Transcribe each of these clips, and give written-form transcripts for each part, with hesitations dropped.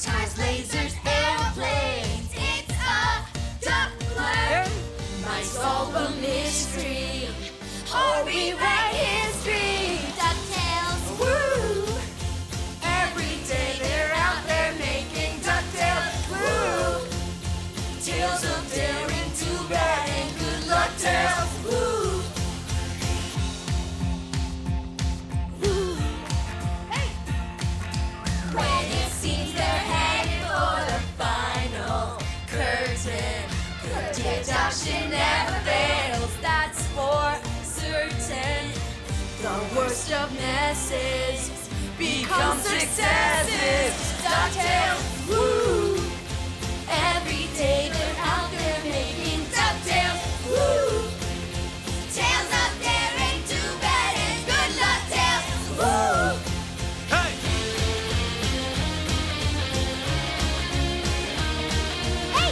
Toys, lasers, airplanes. It's a Duckburg. Might solve a mystery or rewrite history. DuckTales, woo! Every day they're out there making DuckTales, woo! Tales of daring, too bad, and good luck tales, woo! Woo! Hey! When it seems they're headed for the final curtain, good adoption never fails, that's for certain. The worst of messes become successes. DuckTales, woo! Every day they're out there making DuckTales, woo! Tales of daring, too bad, and good luck tales, woo! Hey! Hey!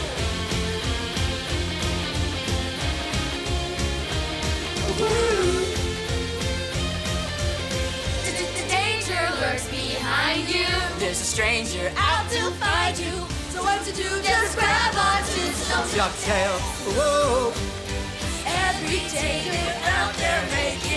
Woo! The danger lurks behind you. There's a stranger out to find you. So what to do? Just grab onto some DuckTales, whoa! Every day they're out there making